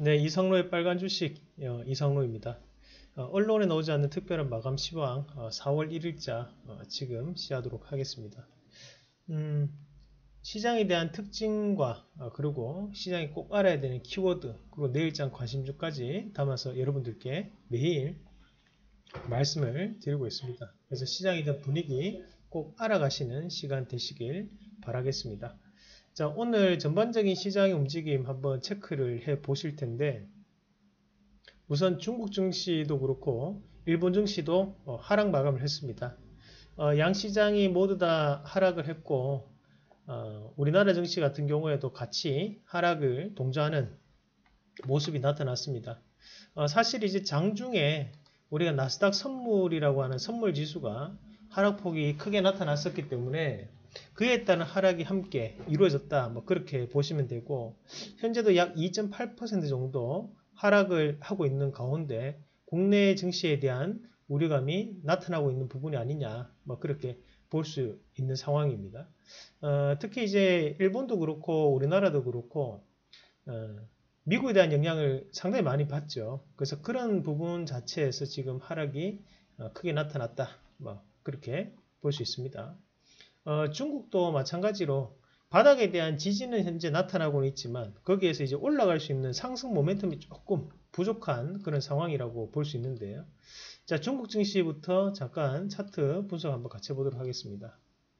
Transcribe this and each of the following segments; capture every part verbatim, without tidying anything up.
네, 이상로의 빨간 주식 어, 이상로입니다. 어, 언론에 나오지 않는 특별한 마감 시황 어, 사월 일일자 어, 지금 시하도록 하겠습니다. 음, 시장에 대한 특징과 어, 그리고 시장이 꼭 알아야 되는 키워드 그리고 내일장 관심주까지 담아서 여러분들께 매일 말씀을 드리고 있습니다. 그래서 시장에 대한 분위기 꼭 알아가시는 시간 되시길 바라겠습니다. 자, 오늘 전반적인 시장의 움직임 한번 체크를 해 보실 텐데, 우선 중국 증시도 그렇고 일본 증시도 어, 하락 마감을 했습니다. 어, 양 시장이 모두 다 하락을 했고 어, 우리나라 증시 같은 경우에도 같이 하락을 동조하는 모습이 나타났습니다. 어, 사실 이제 장중에 우리가 나스닥 선물이라고 하는 선물 지수가 하락폭이 크게 나타났었기 때문에 그에 따른 하락이 함께 이루어졌다. 뭐 그렇게 보시면 되고, 현재도 약 이 점 팔 퍼센트 정도 하락을 하고 있는 가운데 국내 증시에 대한 우려감이 나타나고 있는 부분이 아니냐. 뭐 그렇게 볼 수 있는 상황입니다. 어, 특히 이제 일본도 그렇고 우리나라도 그렇고 어, 미국에 대한 영향을 상당히 많이 받죠. 그래서 그런 부분 자체에서 지금 하락이 어, 크게 나타났다. 뭐 그렇게 볼 수 있습니다. 어, 중국도 마찬가지로 바닥에 대한 지지는 현재 나타나고는 있지만 거기에서 이제 올라갈 수 있는 상승 모멘텀이 조금 부족한 그런 상황이라고 볼 수 있는데요. 자, 중국 증시부터 잠깐 차트 분석 한번 같이 해보도록 하겠습니다.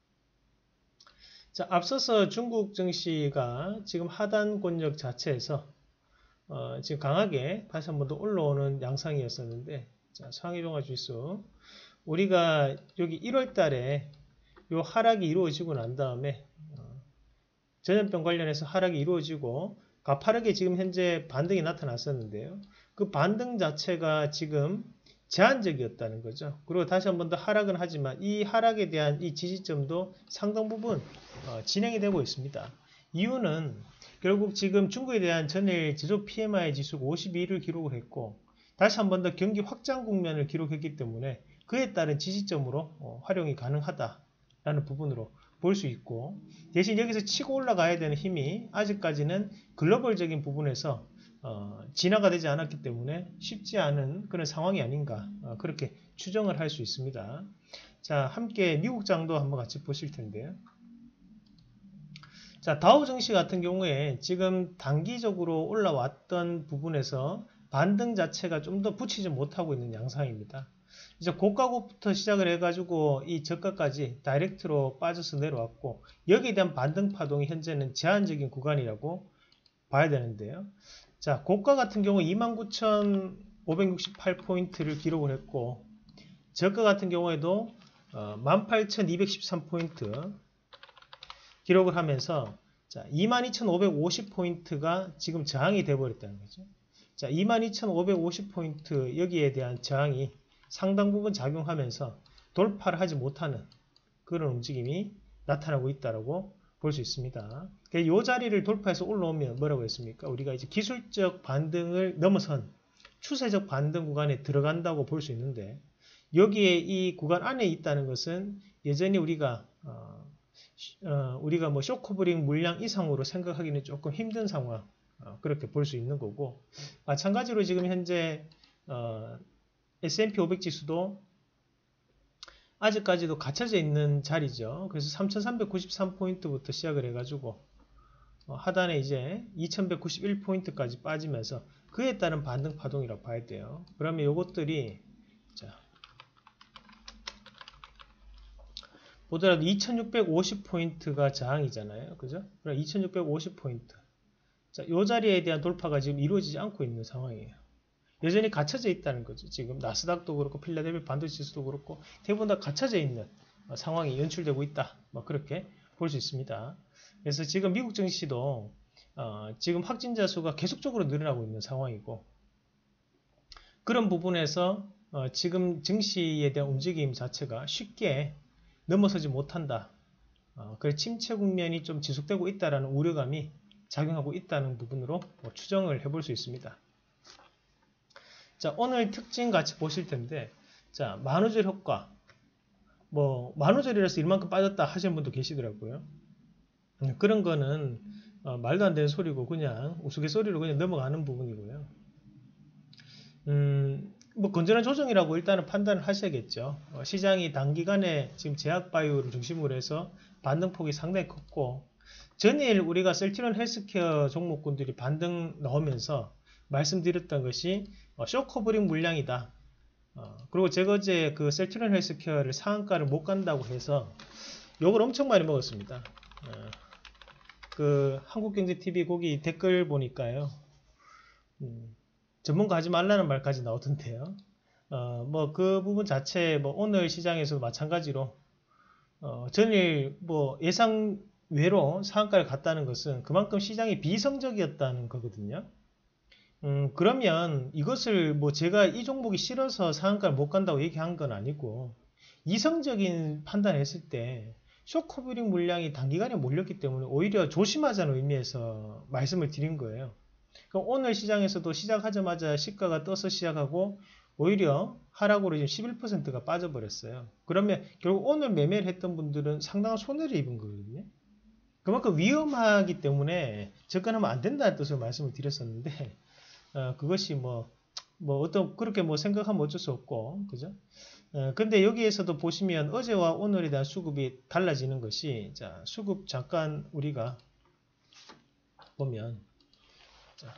자, 앞서서 중국 증시가 지금 하단 권역 자체에서 어, 지금 강하게 다시 한 번 더 올라오는 양상이었었는데, 자, 상위종합지수 우리가 여기 일월 달에 요 하락이 이루어지고 난 다음에 어, 전염병 관련해서 하락이 이루어지고 가파르게 지금 현재 반등이 나타났었는데요. 그 반등 자체가 지금 제한적이었다는 거죠. 그리고 다시 한 번 더 하락은 하지만 이 하락에 대한 이 지지점도 상당 부분 어, 진행이 되고 있습니다. 이유는 결국 지금 중국에 대한 전일 제조 피엠아이 지수가 오십이를 기록을 했고 다시 한 번 더 경기 확장 국면을 기록했기 때문에 그에 따른 지지점으로 어, 활용이 가능하다. 라는 부분으로 볼 수 있고, 대신 여기서 치고 올라가야 되는 힘이 아직까지는 글로벌적인 부분에서 어, 진화가 되지 않았기 때문에 쉽지 않은 그런 상황이 아닌가 어, 그렇게 추정을 할 수 있습니다. 자, 함께 미국장도 한번 같이 보실 텐데요. 자, 다우 증시 같은 경우에 지금 단기적으로 올라왔던 부분에서 반등 자체가 좀 더 붙이지 못하고 있는 양상입니다. 이제 고가국부터 시작을 해가지고 이 저가까지 다이렉트로 빠져서 내려왔고, 여기에 대한 반등 파동이 현재는 제한적인 구간이라고 봐야 되는데요. 자, 고가 같은 경우 이만 구천오백육십팔 포인트를 기록을 했고, 저가 같은 경우에도 만 팔천이백십삼 포인트 기록을 하면서 자, 이만 이천오백오십 포인트가 지금 저항이 되어버렸다는 거죠. 자, 이만 이천오백오십 포인트 여기에 대한 저항이 상당 부분 작용하면서 돌파를 하지 못하는 그런 움직임이 나타나고 있다고 볼 수 있습니다. 이 자리를 돌파해서 올라오면 뭐라고 했습니까? 우리가 이제 기술적 반등을 넘어선 추세적 반등 구간에 들어간다고 볼 수 있는데, 여기에 이 구간 안에 있다는 것은 여전히 우리가 어, 어, 우리가 뭐 쇼커브링 물량 이상으로 생각하기는 조금 힘든 상황 어, 그렇게 볼 수 있는 거고, 마찬가지로 지금 현재 어, 에스 앤 피 오백 지수도 아직까지도 갇혀져 있는 자리죠. 그래서 삼천삼백구십삼 포인트부터 시작을 해가지고 하단에 이제 이천백구십일 포인트까지 빠지면서 그에 따른 반등 파동이라고 봐야 돼요. 그러면 이것들이 자, 보더라도 이천육백오십 포인트가 저항이잖아요. 그죠? 그럼 이천육백오십 포인트. 자, 이 자리에 대한 돌파가 지금 이루어지지 않고 있는 상황이에요. 여전히 갇혀져 있다는 거죠. 지금 나스닥도 그렇고 필라델피아 반도체 지수도 그렇고 대부분 다 갇혀져 있는 상황이 연출되고 있다. 뭐 그렇게 볼 수 있습니다. 그래서 지금 미국 증시도 어 지금 확진자 수가 계속적으로 늘어나고 있는 상황이고, 그런 부분에서 어 지금 증시에 대한 움직임 자체가 쉽게 넘어서지 못한다. 어 그래서 침체 국면이 좀 지속되고 있다라는 우려감이 작용하고 있다는 부분으로 뭐 추정을 해볼 수 있습니다. 자, 오늘 특징 같이 보실 텐데, 자, 만우절 효과. 뭐, 만우절이라서 이만큼 빠졌다 하시는 분도 계시더라고요. 그런 거는 어, 말도 안 되는 소리고 그냥 우스갯소리로 그냥 넘어가는 부분이고요. 음, 뭐 건전한 조정이라고 일단은 판단을 하셔야겠죠. 어, 시장이 단기간에 지금 제약바이오를 중심으로 해서 반등폭이 상당히 컸고 전일 우리가 셀트리온 헬스케어 종목군들이 반등 나오면서 말씀드렸던 것이 어, 쇼커버링 물량이다. 어, 그리고 제가 어제 그 셀트리온 헬스케어를 상한가를 못 간다고 해서 욕을 엄청 많이 먹었습니다. 어, 그 한국경제티비 거기 댓글 보니까요. 음, 전문가 하지 말라는 말까지 나오던데요. 어, 뭐 그 부분 자체 뭐 오늘 시장에서도 마찬가지로 어, 전일 뭐 예상 외로 상한가를 갔다는 것은 그만큼 시장이 비성적이었다는 거거든요. 음, 그러면 이것을 뭐 제가 이 종목이 싫어서 상한가를 못 간다고 얘기한 건 아니고 이성적인 판단을 했을 때 쇼커버링 물량이 단기간에 몰렸기 때문에 오히려 조심하자는 의미에서 말씀을 드린 거예요. 그럼 오늘 시장에서도 시작하자마자 시가가 떠서 시작하고 오히려 하락으로 지금 십일 퍼센트가 빠져버렸어요. 그러면 결국 오늘 매매를 했던 분들은 상당한 손해를 입은 거거든요. 그만큼 위험하기 때문에 접근하면 안 된다는 뜻으로 말씀을 드렸었는데 어, 그것이 뭐, 뭐 어떤 그렇게 뭐 생각하면 어쩔 수 없고 그죠? 어, 근데 여기에서도 보시면 어제와 오늘에 대한 수급이 달라지는 것이 자 수급 잠깐 우리가 보면 자,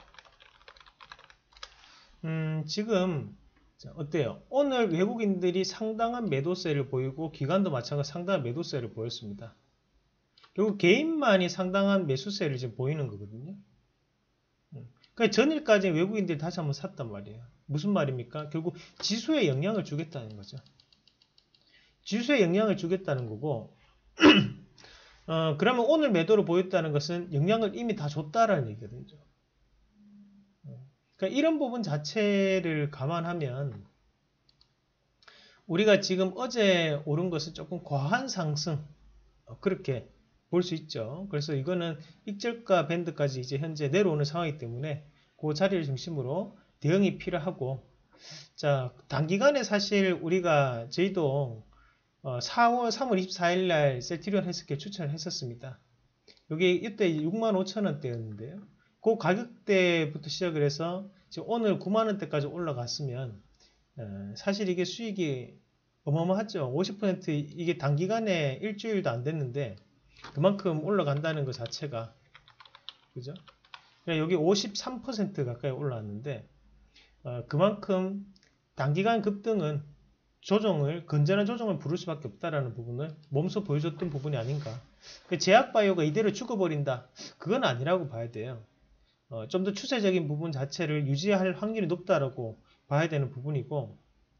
음, 지금 자, 어때요? 오늘 외국인들이 상당한 매도세를 보이고 기관도 마찬가지로 상당한 매도세를 보였습니다. 결국 개인만이 상당한 매수세를 지금 보이는 거거든요. 음. 그러니까 전일까지 외국인들이 다시 한번 샀단 말이에요. 무슨 말입니까? 결국 지수에 영향을 주겠다는 거죠. 지수에 영향을 주겠다는 거고 어, 그러면 오늘 매도를 보였다는 것은 영향을 이미 다 줬다라는 얘기거든요. 그러니까 이런 부분 자체를 감안하면 우리가 지금 어제 오른 것은 조금 과한 상승 어, 그렇게 볼 수 있죠. 그래서 이거는 익절가 밴드까지 이제 현재 내려오는 상황이기 때문에 그 자리를 중심으로 대응이 필요하고 자 단기간에 사실 우리가 저희도 어, 사월 삼월 이십사일 날 셀트리온 헬스케어 추천을 했었습니다. 여기 이때 육만 오천 원대였는데요. 그 가격대부터 시작을 해서 지금 오늘 구만 원대까지 올라갔으면 어, 사실 이게 수익이 어마어마하죠. 오십 퍼센트 이게 단기간에 일주일도 안 됐는데 그만큼 올라간다는 것 자체가 그죠? 여기 오십삼 퍼센트 가까이 올라왔는데 어, 그만큼 단기간 급등은 조정을 건전한 조정을 부를 수밖에 없다라는 부분을 몸소 보여줬던 부분이 아닌가. 제약바이오가 이대로 죽어버린다. 그건 아니라고 봐야 돼요. 어, 좀 더 추세적인 부분 자체를 유지할 확률이 높다라고 봐야 되는 부분이고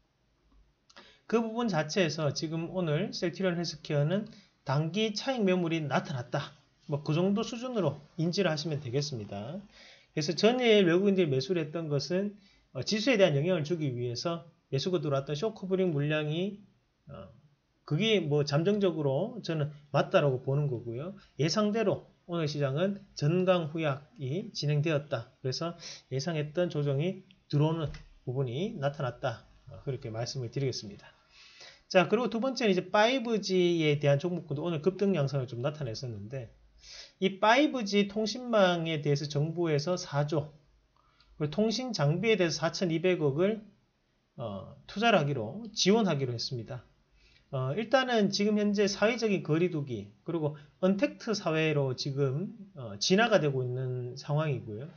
그 부분 자체에서 지금 오늘 셀트리온 헬스케어는 단기 차익 매물이 나타났다. 뭐 그 정도 수준으로 인지를 하시면 되겠습니다. 그래서 전일 외국인들이 매수를 했던 것은 어, 지수에 대한 영향을 주기 위해서 매수가 들어왔던 쇼커버링 물량이 어, 그게 뭐 잠정적으로 저는 맞다라고 보는 거고요. 예상대로 오늘 시장은 전강 후약이 진행되었다. 그래서 예상했던 조정이 들어오는 부분이 나타났다. 어, 그렇게 말씀을 드리겠습니다. 자, 그리고 두 번째는 이제 파이브지에 대한 종목군도 오늘 급등 양상을 좀 나타냈었는데 이 파이브지 통신망에 대해서 정부에서 사조 그리고 통신 장비에 대해서 사천이백억을 어, 투자를 하기로 지원하기로 했습니다. 어, 일단은 지금 현재 사회적인 거리두기 그리고 언택트 사회로 지금 어, 진화가 되고 있는 상황이고요.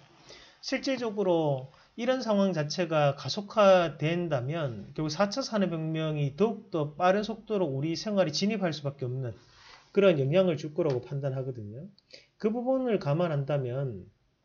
실질적으로 이런 상황 자체가 가속화된다면 결국 사 차 산업혁명이 더욱더 빠른 속도로 우리 생활에 진입할 수밖에 없는 그런 영향을 줄 거라고 판단하거든요. 그 부분을 감안한다면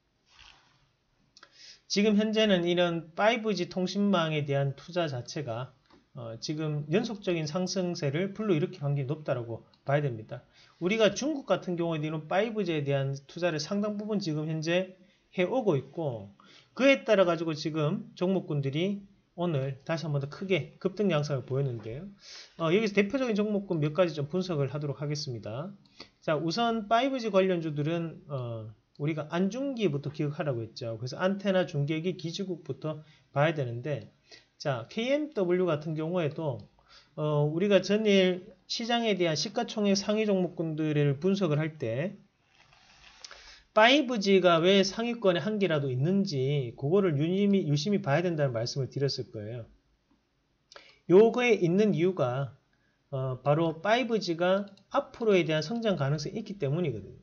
지금 현재는 이런 파이브지 통신망에 대한 투자 자체가 어, 지금 연속적인 상승세를 불러일으킬 확률이 높다고 봐야 됩니다. 우리가 중국 같은 경우에는 이런 파이브지에 대한 투자를 상당 부분 지금 현재 해오고 있고 그에 따라 가지고 지금 종목군들이 오늘 다시 한 번 더 크게 급등 양상을 보였는데요. 어, 여기서 대표적인 종목군 몇 가지 좀 분석을 하도록 하겠습니다. 자, 우선 파이브지 관련주들은 어, 우리가 안중기부터 기억하라고 했죠. 그래서 안테나, 중계기, 기지국부터 봐야 되는데 자, 케이엠더블유 같은 경우에도 어, 우리가 전일 시장에 대한 시가총액 상위 종목군들을 분석을 할 때 파이브지가 왜 상위권에 한 개라도 있는지 그거를 유심히, 유심히 봐야 된다는 말씀을 드렸을 거예요. 요거에 있는 이유가 어, 바로 파이브지가 앞으로에 대한 성장 가능성이 있기 때문이거든요.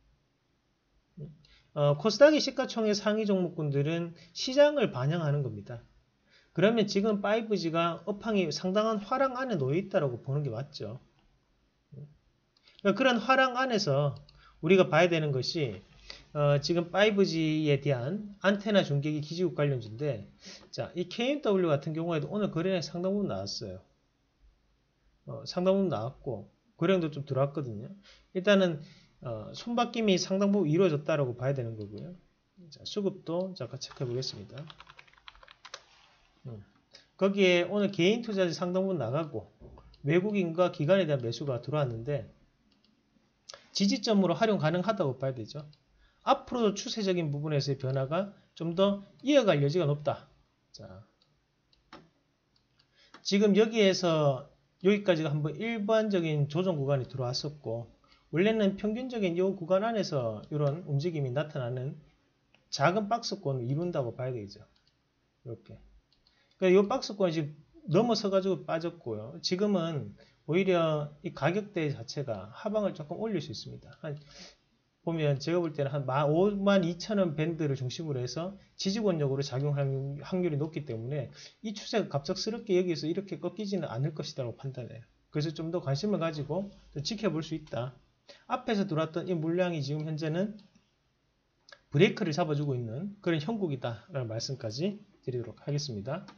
어, 코스닥의 시가총액 상위 종목군들은 시장을 반영하는 겁니다. 그러면 지금 파이브지가 업황이 상당한 화랑 안에 놓여 있다고 보는 게 맞죠. 그러니까 그런 화랑 안에서 우리가 봐야 되는 것이 어, 지금 파이브지에 대한 안테나 중계기 기지국 관련주인데, 자, 이 케이엠더블유 같은 경우에도 오늘 거래량이 상당 부분 나왔어요. 어, 상당 부분 나왔고 거래량도 좀 들어왔거든요. 일단은 어, 손바뀜이 상당 부분 이루어졌다라고 봐야 되는 거고요. 자, 수급도 잠깐 체크해 보겠습니다. 음. 거기에 오늘 개인 투자자 상당 부분 나가고 외국인과 기관에 대한 매수가 들어왔는데 지지점으로 활용 가능하다고 봐야 되죠. 앞으로도 추세적인 부분에서의 변화가 좀 더 이어갈 여지가 높다. 자, 지금 여기에서 여기까지가 한번 일반적인 조정 구간이 들어왔었고, 원래는 평균적인 이 구간 안에서 이런 움직임이 나타나는 작은 박스권을 이룬다고 봐야 되죠. 이렇게. 그러니까 이 박스권이 지금 넘어서가지고 빠졌고요. 지금은 오히려 이 가격대 자체가 하방을 조금 올릴 수 있습니다. 한 보면 제가 볼 때는 한 오만 이천 원 밴드를 중심으로 해서 지지권력으로 작용할 확률이 높기 때문에 이 추세가 갑작스럽게 여기서 이렇게 꺾이지는 않을 것이라고 판단해요. 그래서 좀 더 관심을 가지고 좀 지켜볼 수 있다. 앞에서 들어왔던 이 물량이 지금 현재는 브레이크를 잡아주고 있는 그런 형국이다 라는 말씀까지 드리도록 하겠습니다.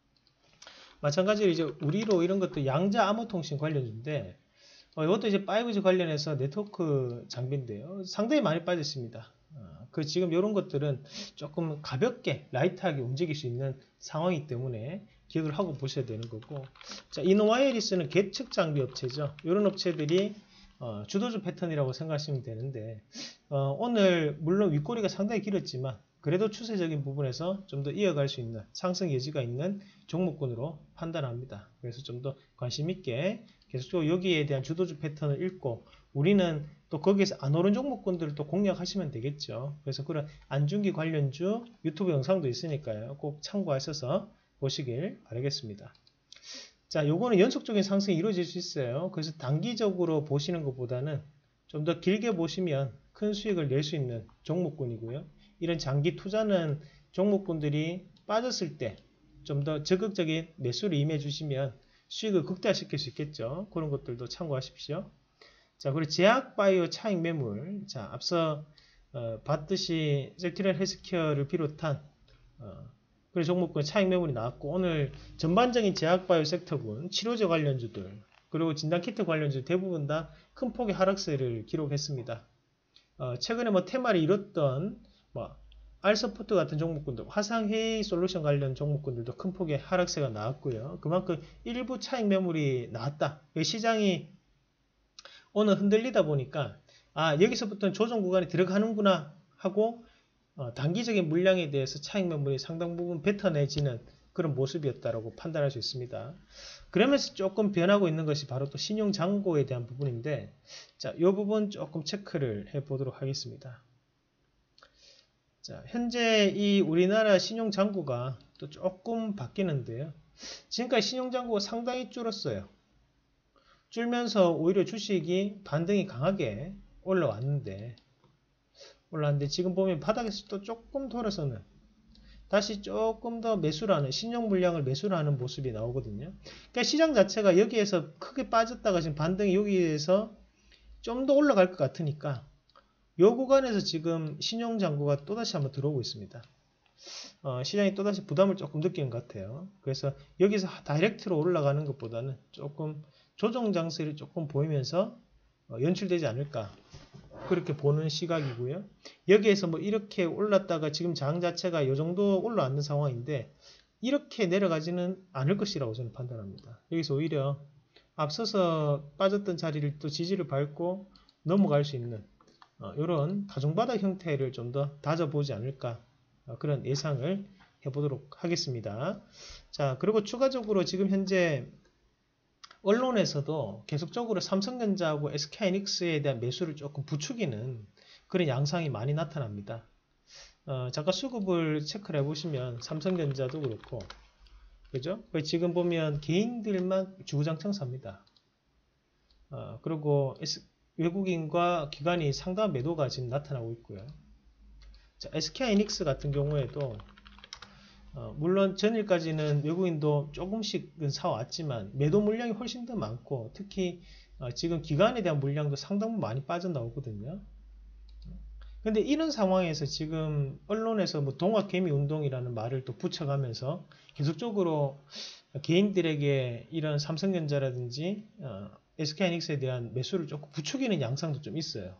마찬가지로 이제 우리로 이런 것도 양자 암호통신 관련주인데, 어, 이것도 이제 파이브지 관련해서 네트워크 장비인데요. 상당히 많이 빠졌습니다. 어, 그 지금 이런 것들은 조금 가볍게 라이트하게 움직일 수 있는 상황이기 때문에 기억을 하고 보셔야 되는 거고, 자, 이노와이어리스는 계측 장비 업체죠. 이런 업체들이 어, 주도주 패턴이라고 생각하시면 되는데, 어, 오늘 물론 윗꼬리가 상당히 길었지만 그래도 추세적인 부분에서 좀 더 이어갈 수 있는 상승 여지가 있는 종목군으로 판단합니다. 그래서 좀 더 관심 있게 계속적으로 여기에 대한 주도주 패턴을 읽고 우리는 또 거기에서 안 오른 종목군들을 또 공략하시면 되겠죠. 그래서 그런 안중기 관련주 유튜브 영상도 있으니까요. 꼭 참고하셔서 보시길 바라겠습니다. 자, 요거는 연속적인 상승이 이루어질 수 있어요. 그래서 단기적으로 보시는 것보다는 좀 더 길게 보시면 큰 수익을 낼 수 있는 종목군이고요. 이런 장기 투자는 종목군들이 빠졌을 때 좀 더 적극적인 매수를 임해 주시면 수익을 극대화시킬 수 있겠죠. 그런 것들도 참고하십시오. 자, 그리고 제약바이오 차익 매물. 자, 앞서 어, 봤듯이 셀트리온 헬스케어를 비롯한 어, 그런 종목군 차익 매물이 나왔고, 오늘 전반적인 제약바이오 섹터군, 치료제 관련주들, 그리고 진단키트 관련주 대부분 다 큰 폭의 하락세를 기록했습니다. 어, 최근에 뭐 테마를 이뤘던 뭐 알서포트 같은 종목군들, 화상회의 솔루션 관련 종목군들도 큰 폭의 하락세가 나왔고요. 그만큼 일부 차익 매물이 나왔다. 시장이 오늘 흔들리다 보니까 아, 여기서부터는 조정 구간에 들어가는구나 하고 어, 단기적인 물량에 대해서 차익 매물이 상당 부분 뱉어내지는 그런 모습이었다라고 판단할 수 있습니다. 그러면서 조금 변하고 있는 것이 바로 또 신용 잔고에 대한 부분인데, 자, 이 부분 조금 체크를 해 보도록 하겠습니다. 자, 현재 이 우리나라 신용 잔고가 또 조금 바뀌는데요. 지금까지 신용 잔고가 상당히 줄었어요. 줄면서 오히려 주식이 반등이 강하게 올라왔는데, 올라왔는데 지금 보면 바닥에서 또 조금 돌아서는 다시 조금 더 매수를 하는, 신용 물량을 매수를 하는 모습이 나오거든요. 그러니까 시장 자체가 여기에서 크게 빠졌다가 지금 반등이 여기에서 좀 더 올라갈 것 같으니까 이 구간에서 지금 신용 잔고가 또다시 한번 들어오고 있습니다. 어, 시장이 또다시 부담을 조금 느끼는 것 같아요. 그래서 여기서 다이렉트로 올라가는 것보다는 조금 조정 장세를 조금 보이면서 어, 연출되지 않을까, 그렇게 보는 시각이고요. 여기에서 뭐 이렇게 올랐다가 지금 장 자체가 이 정도 올라왔는 상황인데 이렇게 내려가지는 않을 것이라고 저는 판단합니다. 여기서 오히려 앞서서 빠졌던 자리를 또 지지를 밟고 넘어갈 수 있는 어, 이런 다중바닥 형태를 좀 더 다져보지 않을까, 어, 그런 예상을 해보도록 하겠습니다. 자, 그리고 추가적으로 지금 현재 언론에서도 계속적으로 삼성전자하고 에스케이하이닉스에 대한 매수를 조금 부추기는 그런 양상이 많이 나타납니다. 어, 잠깐 수급을 체크를 해보시면 삼성전자도 그렇고, 그죠? 지금 보면 개인들만 주구장창 삽니다. 어, 그리고 S, 외국인과 기관이 상당한 매도가 지금 나타나고 있고요. 자, 에스케이하이닉스 같은 경우에도 어, 물론 전일까지는 외국인도 조금씩은 사왔지만 매도 물량이 훨씬 더 많고, 특히 어, 지금 기관에 대한 물량도 상당 부분 많이 빠져나오거든요. 근데 이런 상황에서 지금 언론에서 뭐 동학개미 운동이라는 말을 또 붙여가면서 계속적으로 개인들에게 이런 삼성전자라든지 어, 에스케이하이닉스에 대한 매수를 조금 부추기는 양상도 좀 있어요.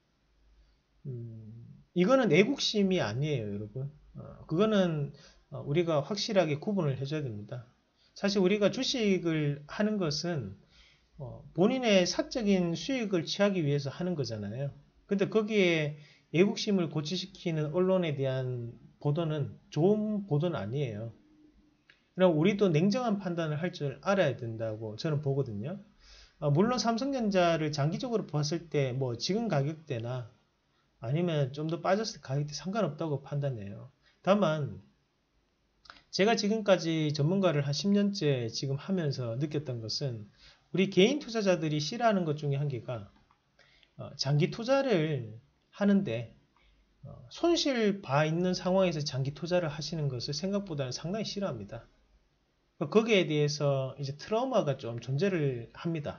음, 이거는 애국심이 아니에요, 여러분. 어, 그거는 어, 우리가 확실하게 구분을 해줘야 됩니다. 사실 우리가 주식을 하는 것은 어, 본인의 사적인 수익을 취하기 위해서 하는 거잖아요. 근데 거기에 애국심을 고취시키는 언론에 대한 보도는 좋은 보도는 아니에요. 그럼 우리도 냉정한 판단을 할 줄 알아야 된다고 저는 보거든요. 어, 물론 삼성전자를 장기적으로 봤을 때 뭐 지금 가격대나 아니면 좀 더 빠졌을 때 가격대 상관없다고 판단해요. 다만 제가 지금까지 전문가를 한 십 년째 지금 하면서 느꼈던 것은 우리 개인 투자자들이 싫어하는 것 중에 한 개가 어, 장기 투자를 하는데 어, 손실 봐 있는 상황에서 장기 투자를 하시는 것을 생각보다는 상당히 싫어합니다. 거기에 대해서 이제 트라우마가 좀 존재를 합니다.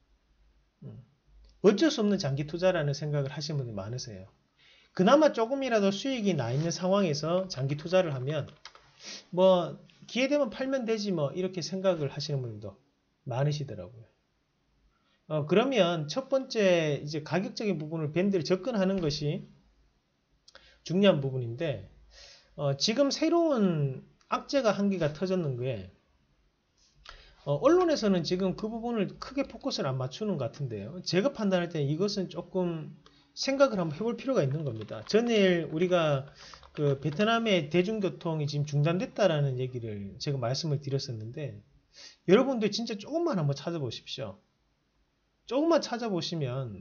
음. 어쩔 수 없는 장기 투자라는 생각을 하시는 분이 많으세요. 그나마 조금이라도 수익이 나 있는 상황에서 장기 투자를 하면 뭐 기회되면 팔면 되지 뭐 이렇게 생각을 하시는 분들도 많으시더라고요. 어, 그러면 첫 번째 이제 가격적인 부분을 밴드를 접근하는 것이 중요한 부분인데 어, 지금 새로운 악재가 한 개가 터졌는 게 어, 언론에서는 지금 그 부분을 크게 포커스를 안 맞추는 것 같은데요. 제가 판단할 때 이것은 조금 생각을 한번 해볼 필요가 있는 겁니다. 전일 우리가 그 베트남의 대중교통이 지금 중단됐다라는 얘기를 제가 말씀을 드렸었는데 여러분들 진짜 조금만 한번 찾아보십시오. 조금만 찾아보시면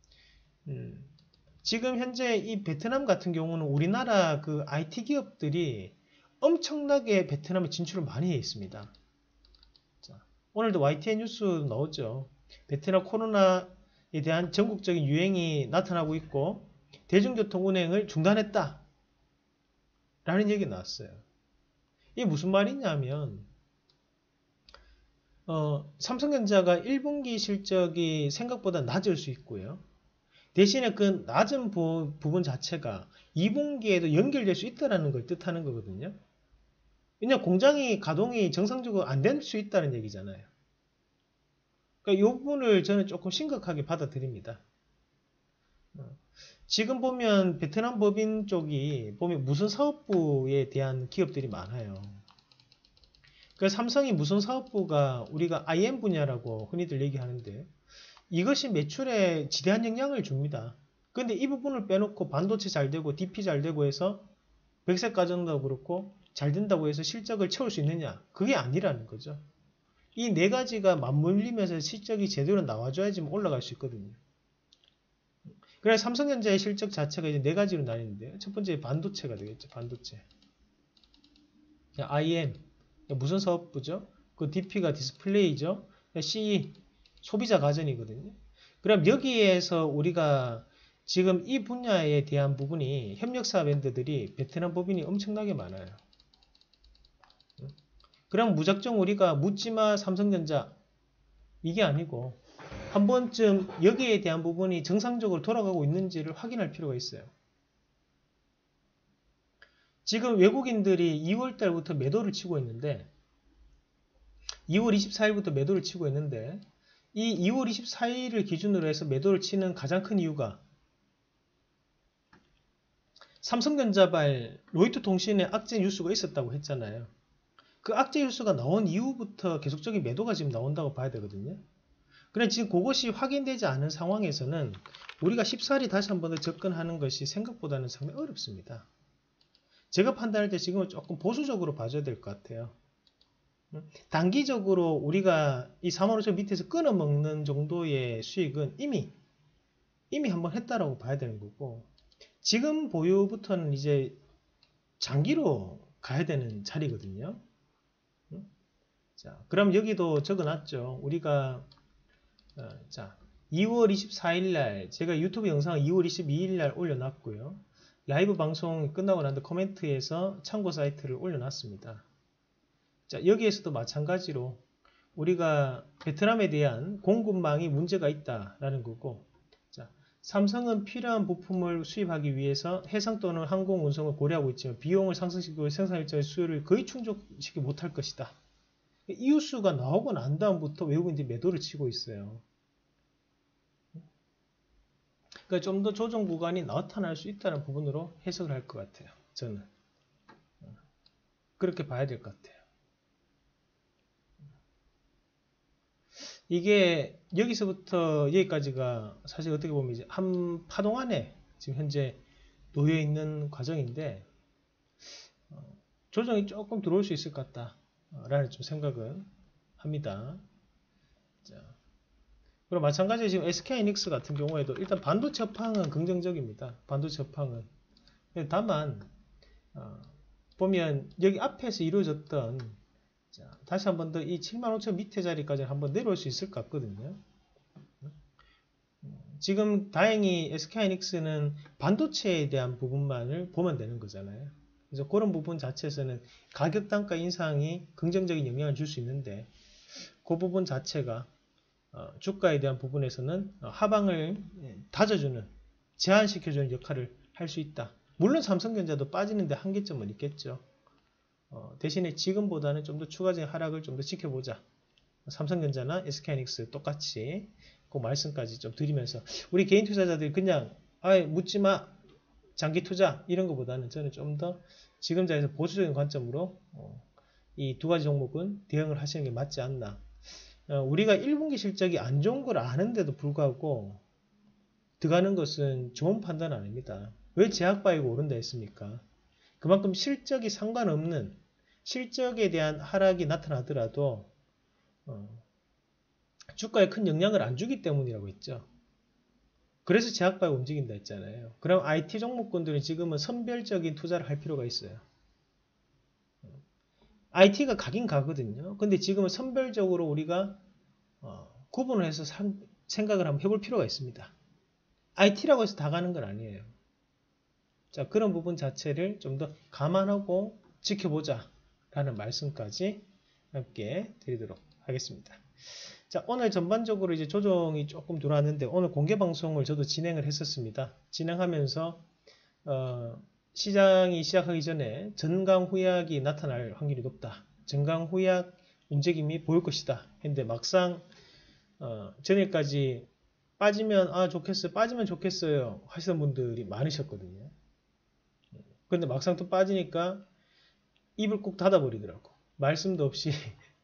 음, 지금 현재 이 베트남 같은 경우는 우리나라 그 아이티 기업들이 엄청나게 베트남에 진출을 많이 해 있습니다. 자, 오늘도 와이티엔 뉴스 나오죠. 베트남 코로나에 대한 전국적인 유행이 나타나고 있고 대중교통 운행을 중단했다 라는 얘기가 나왔어요. 이게 무슨 말이냐면 어, 삼성전자가 일 분기 실적이 생각보다 낮을 수 있고요. 대신에 그 낮은 부, 부분 자체가 이 분기에도 연결될 수 있다는 걸 뜻하는 거거든요. 왜냐하면 공장이 가동이 정상적으로 안 될 수 있다는 얘기잖아요. 그러니까 이 부분을 저는 조금 심각하게 받아들입니다. 지금 보면 베트남 법인 쪽이 보면 무슨 사업부에 대한 기업들이 많아요. 그래서 삼성이 무슨 사업부가 우리가 아이엠 분야라고 흔히들 얘기하는데 이것이 매출에 지대한 영향을 줍니다. 근데 이 부분을 빼놓고 반도체 잘 되고 디피 잘 되고 해서 백색 가전도 그렇고 잘 된다고 해서 실적을 채울 수 있느냐? 그게 아니라는 거죠. 이 네 가지가 맞물리면서 실적이 제대로 나와줘야지 올라갈 수 있거든요. 그래서 삼성전자의 실적 자체가 이제 네 가지로 나뉘는데요. 첫 번째 반도체가 되겠죠. 반도체. 아이엠 무슨 사업부죠? 그 디피가 디스플레이죠. 씨이 소비자 가전이거든요. 그럼 여기에서 우리가 지금 이 분야에 대한 부분이 협력사 밴드들이 베트남 법인이 엄청나게 많아요. 그럼 무작정 우리가 묻지마 삼성전자 이게 아니고 한 번쯤 여기에 대한 부분이 정상적으로 돌아가고 있는지를 확인할 필요가 있어요. 지금 외국인들이 이월 달부터 매도를 치고 있는데 이월 이십사일부터 매도를 치고 있는데 이 이월 이십사일을 기준으로 해서 매도를 치는 가장 큰 이유가 삼성전자발 로이터 통신에 악재 뉴스가 있었다고 했잖아요. 그 악재 뉴스가 나온 이후부터 계속적인 매도가 지금 나온다고 봐야 되거든요. 그런데 지금 그것이 확인되지 않은 상황에서는 우리가 쉽사리 다시 한 번 더 접근하는 것이 생각보다는 상당히 어렵습니다. 제가 판단할 때 지금은 조금 보수적으로 봐줘야 될 것 같아요. 단기적으로 우리가 이 사만 오천 밑에서 끊어먹는 정도의 수익은 이미 이미 한번 했다라고 봐야 되는 거고 지금 보유부터는 이제 장기로 가야 되는 자리거든요. 자, 그럼 여기도 적어놨죠. 우리가 어, 자 이월 이십사일 날 제가 유튜브 영상을 이월 이십이일 날 올려놨고요. 라이브 방송 끝나고 난 뒤 코멘트에서 참고 사이트를 올려놨습니다. 자, 여기에서도 마찬가지로 우리가 베트남에 대한 공급망이 문제가 있다라는 거고, 자, 삼성은 필요한 부품을 수입하기 위해서 해상 또는 항공 운송을 고려하고 있지만 비용을 상승시키고 생산 일자의 수요를 거의 충족시키지 못할 것이다. 이웃수가 나오고 난 다음부터 외국인들이 매도를 치고 있어요. 그러니까 좀 더 조정 구간이 나타날 수 있다는 부분으로 해석을 할 것 같아요. 저는 그렇게 봐야 될 것 같아요. 이게 여기서부터 여기까지가 사실 어떻게 보면 이제 한 파동 안에 지금 현재 놓여 있는 과정인데, 조정이 조금 들어올 수 있을 것 같다라는 좀 생각은 합니다. 자, 그리고 마찬가지로 지금 에스케이하이닉스 같은 경우에도 일단 반도체 업황은 긍정적입니다. 반도체 업황은. 다만 어, 보면 여기 앞에서 이루어졌던, 자, 다시 한 번 더 이 칠만 오천 밑에 자리까지 한번 내려올 수 있을 것 같거든요. 지금 다행히 에스케이하이닉스는 반도체에 대한 부분만을 보면 되는 거잖아요. 그래서 그런 부분 자체에서는 가격 단가 인상이 긍정적인 영향을 줄 수 있는데, 그 부분 자체가 어, 주가에 대한 부분에서는 하방을 다져주는, 제한시켜주는 역할을 할 수 있다. 물론 삼성전자도 빠지는데 한계점은 있겠죠. 어, 대신에 지금보다는 좀 더 추가적인 하락을 좀 더 지켜보자. 삼성전자나 에스케이하이닉스 똑같이 그 말씀까지 좀 드리면서, 우리 개인 투자자들이 그냥 아예 묻지마 장기 투자 이런 것보다는 저는 좀 더 지금 자리에서 보수적인 관점으로 어, 이 두 가지 종목은 대응을 하시는 게 맞지 않나. 어, 우리가 일 분기 실적이 안 좋은 걸 아는데도 불구하고 들어가는 것은 좋은 판단 아닙니다. 왜 제약바이오가 오른다 했습니까? 그만큼 실적이 상관없는, 실적에 대한 하락이 나타나더라도 어, 주가에 큰 영향을 안 주기 때문이라고 했죠. 그래서 제약바이오 움직인다 했잖아요. 그럼 아이티 종목군들은 지금은 선별적인 투자를 할 필요가 있어요. 아이티가 가긴 가거든요. 근데 지금은 선별적으로 우리가 어, 구분을 해서 상, 생각을 한번 해볼 필요가 있습니다. 아이티라고 해서 다 가는 건 아니에요. 자, 그런 부분 자체를 좀 더 감안하고 지켜보자 라는 말씀까지 함께 드리도록 하겠습니다. 자, 오늘 전반적으로 이제 조정이 조금 들어왔는데, 오늘 공개 방송을 저도 진행을 했었습니다. 진행하면서 어, 시장이 시작하기 전에 전강 후약이 나타날 확률이 높다. 전강 후약 움직임이 보일 것이다. 했는데 막상 어, 전일까지 빠지면 아 좋겠어요, 빠지면 좋겠어요 하시는 분들이 많으셨거든요. 근데 막상 또 빠지니까 입을 꾹 닫아버리더라고. 말씀도 없이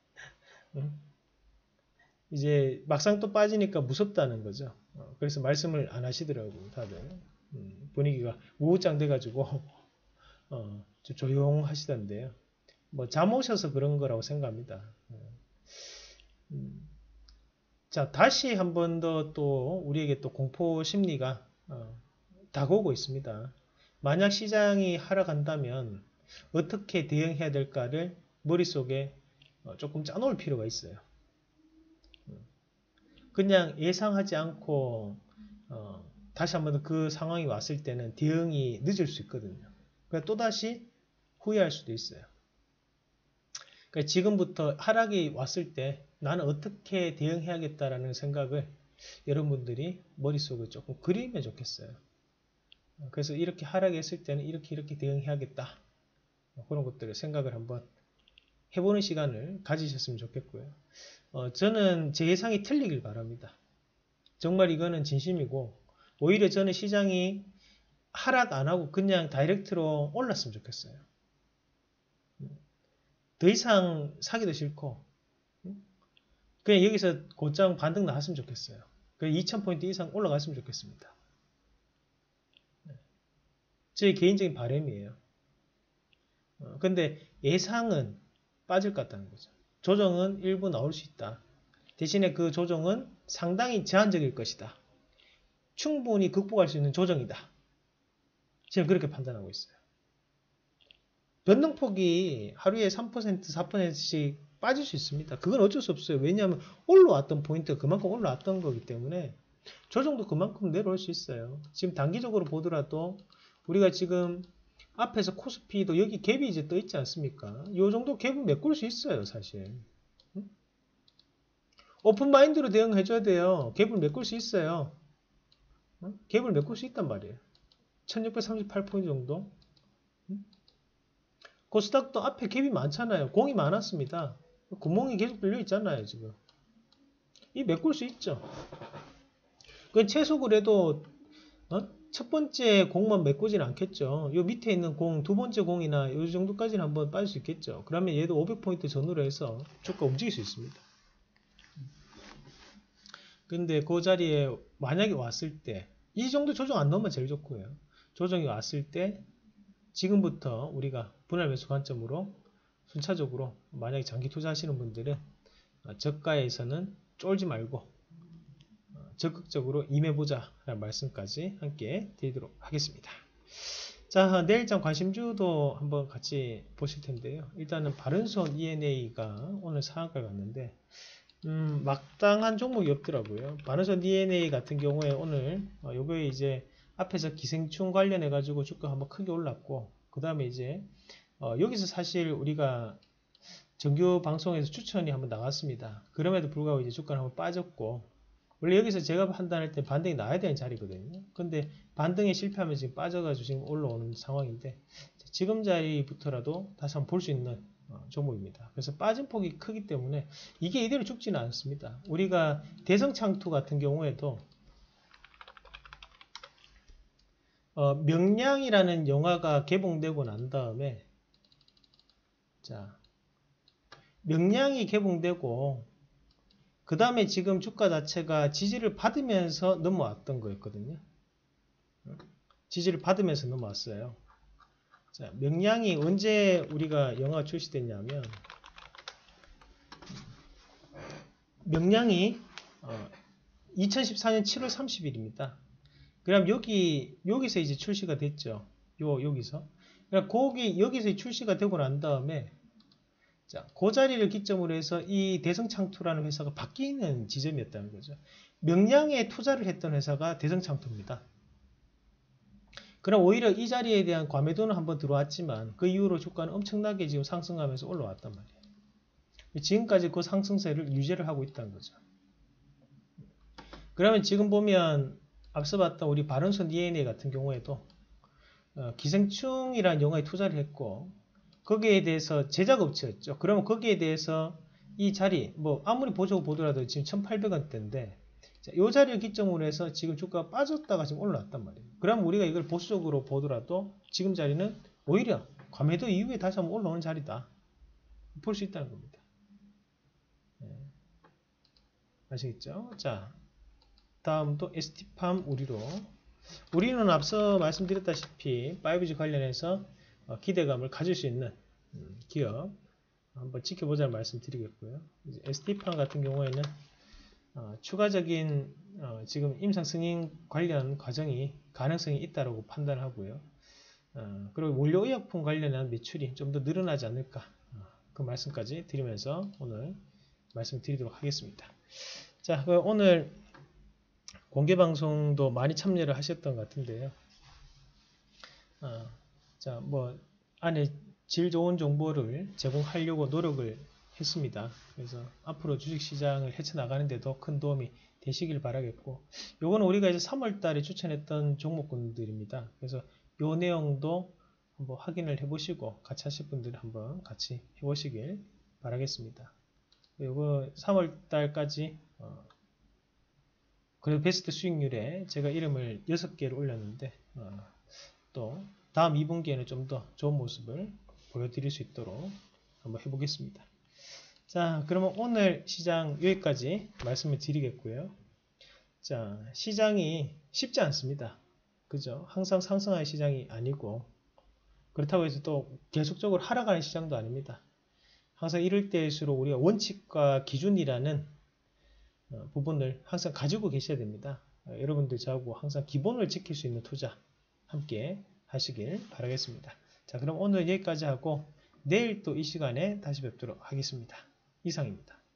이제 막상 또 빠지니까 무섭다는 거죠. 그래서 말씀을 안 하시더라고 다들. 분위기가 우후짱 돼가지고 어, 좀 조용하시던데요. 뭐 잠 오셔서 그런 거라고 생각합니다. 음, 자, 다시 한 번 더 또 우리에게 또 공포 심리가 어, 다가오고 있습니다. 만약 시장이 하락한다면 어떻게 대응해야 될까를 머릿속에 어, 조금 짜놓을 필요가 있어요. 그냥 예상하지 않고 어, 다시 한 번 그 상황이 왔을 때는 대응이 늦을 수 있거든요. 그러니까 또다시 후회할 수도 있어요. 그러니까 지금부터 하락이 왔을 때 나는 어떻게 대응해야겠다라는 생각을 여러분들이 머릿속에 조금 그리면 좋겠어요. 그래서 이렇게 하락이 했을 때는 이렇게 이렇게 대응해야겠다. 그런 것들을 생각을 한번 해보는 시간을 가지셨으면 좋겠고요. 어, 저는 제 예상이 틀리길 바랍니다. 정말 이거는 진심이고, 오히려 저는 시장이 하락 안 하고 그냥 다이렉트로 올랐으면 좋겠어요. 더 이상 사기도 싫고 그냥 여기서 곧장 반등 나왔으면 좋겠어요. 이천 포인트 이상 올라갔으면 좋겠습니다. 제 개인적인 바람이에요. 어, 근데 예상은 빠질 것 같다는 거죠. 조정은 일부 나올 수 있다. 대신에 그 조정은 상당히 제한적일 것이다. 충분히 극복할 수 있는 조정이다. 지금 그렇게 판단하고 있어요. 변동폭이 하루에 삼 퍼센트, 사 퍼센트씩 빠질 수 있습니다. 그건 어쩔 수 없어요. 왜냐하면 올라왔던 포인트가 그만큼 올라왔던 거기 때문에 조정도 그만큼 내려올 수 있어요. 지금 단기적으로 보더라도 우리가 지금 앞에서 코스피도 여기 갭이 이제 떠 있지 않습니까? 이 정도 갭은 메꿀 수 있어요, 사실. 응? 오픈 마인드로 대응해줘야 돼요. 갭을 메꿀 수 있어요. 응? 갭을 메꿀 수 있단 말이에요. 천육백삼십팔 포인트 정도. 응? 코스닥도 앞에 갭이 많잖아요. 공이 많았습니다. 구멍이 계속 뚫려 있잖아요, 지금. 이 메꿀 수 있죠. 그 최소 그래도 어? 첫 번째 공만 메꾸진 않겠죠. 요 밑에 있는 공, 두 번째 공이나 요 정도까지는 한번 빠질 수 있겠죠. 그러면 얘도 오백 포인트 전후로 해서 주가 움직일 수 있습니다. 근데 그 자리에 만약에 왔을 때, 이 정도 조정 안 넣으면 제일 좋고요. 조정이 왔을 때, 지금부터 우리가 분할 매수 관점으로 순차적으로 만약에 장기 투자하시는 분들은 저가에서는 쫄지 말고 적극적으로 임해보자 라는 말씀까지 함께 드리도록 하겠습니다. 자, 내일장 관심주도 한번 같이 보실 텐데요. 일단은 바른손 이엔에이가 오늘 상한가 갔는데 음, 마땅한 종목이 없더라고요. 바른손 이엔에이 같은 경우에 오늘 어, 요거에 이제 앞에서 기생충 관련해 가지고 주가 한번 크게 올랐고 그 다음에 이제 어, 여기서 사실 우리가 정규 방송에서 추천이 한번 나왔습니다. 그럼에도 불구하고 이제 주가는 한번 빠졌고 원래 여기서 제가 판단할 때 반등이 나야 되는 자리거든요. 근데 반등에 실패하면 지금 빠져가지고 지금 올라오는 상황인데 지금 자리부터라도 다시 한번 볼 수 있는 종목입니다. 그래서 빠진 폭이 크기 때문에 이게 이대로 죽지는 않습니다. 우리가 대성창투 같은 경우에도 어, 명량이라는 영화가 개봉되고 난 다음에 자 명량이 개봉되고 그 다음에 지금 주가 자체가 지지를 받으면서 넘어왔던 거였거든요. 지지를 받으면서 넘어왔어요. 자, 명량이 언제 우리가 영화가 출시됐냐면 명량이 어, 이천십사 년 칠월 삼십일입니다. 그럼 여기 여기서 이제 출시가 됐죠. 요 여기서. 그럼 거기 여기서 출시가 되고 난 다음에 자, 그 자리를 기점으로 해서 이 대성창투라는 회사가 바뀌는 지점이었다는 거죠. 명량에 투자를 했던 회사가 대성창투입니다. 그럼 오히려 이 자리에 대한 과매도는 한번 들어왔지만 그 이후로 주가는 엄청나게 지금 상승하면서 올라왔단 말이에요. 지금까지 그 상승세를 유지를 하고 있다는 거죠. 그러면 지금 보면 앞서 봤던 우리 바른손 이엔에이 같은 경우에도 어, 기생충이라는 영화에 투자를 했고 거기에 대해서 제작업체였죠. 그러면 거기에 대해서 이 자리, 뭐 아무리 보조고 보더라도 지금 천팔백 원대인데 이 자리를 기점으로 해서 지금 주가가 빠졌다가 지금 올라왔단 말이에요. 그러면 우리가 이걸 보수적으로 보더라도 지금 자리는 오히려 과매도 이후에 다시 한번 올라오는 자리다. 볼 수 있다는 겁니다. 네. 아시겠죠? 자, 다음 또 에스티팜 우리로. 우리는 앞서 말씀드렸다시피 파이브지 관련해서 기대감을 가질 수 있는 기업 한번 지켜보자는 말씀 드리겠고요. 에스티팜 같은 경우에는 어, 추가적인 어, 지금 임상 승인 관련 과정이 가능성이 있다고 판단하고요. 어, 그리고 원료의약품 관련한 매출이 좀 더 늘어나지 않을까 어, 그 말씀까지 드리면서 오늘 말씀 드리도록 하겠습니다. 자, 오늘 공개방송도 많이 참여를 하셨던 것 같은데요. 어, 자, 뭐 안에 질 좋은 정보를 제공하려고 노력을 했습니다. 그래서 앞으로 주식시장을 헤쳐나가는데도 큰 도움이 되시길 바라겠고, 요거는 우리가 이제 삼월 달에 추천했던 종목군들입니다. 그래서 요 내용도 한번 확인을 해보시고 같이 하실 분들은 한번 같이 해보시길 바라겠습니다. 요거 삼월 달까지 어, 그래도 베스트 수익률에 제가 이름을 여섯 개를 올렸는데 어, 또 다음 이 분기에는 좀 더 좋은 모습을 보여드릴 수 있도록 한번 해보겠습니다. 자, 그러면 오늘 시장 여기까지 말씀을 드리겠고요. 자, 시장이 쉽지 않습니다. 그죠? 항상 상승하는 시장이 아니고 그렇다고 해서 또 계속적으로 하락하는 시장도 아닙니다. 항상 이럴 때일수록 우리가 원칙과 기준이라는 어, 부분을 항상 가지고 계셔야 됩니다. 어, 여러분들 저하고 항상 기본을 지킬 수 있는 투자 함께 하시길 바라겠습니다. 자, 그럼 오늘 여기까지 하고 내일 또 이 시간에 다시 뵙도록 하겠습니다. 이상입니다.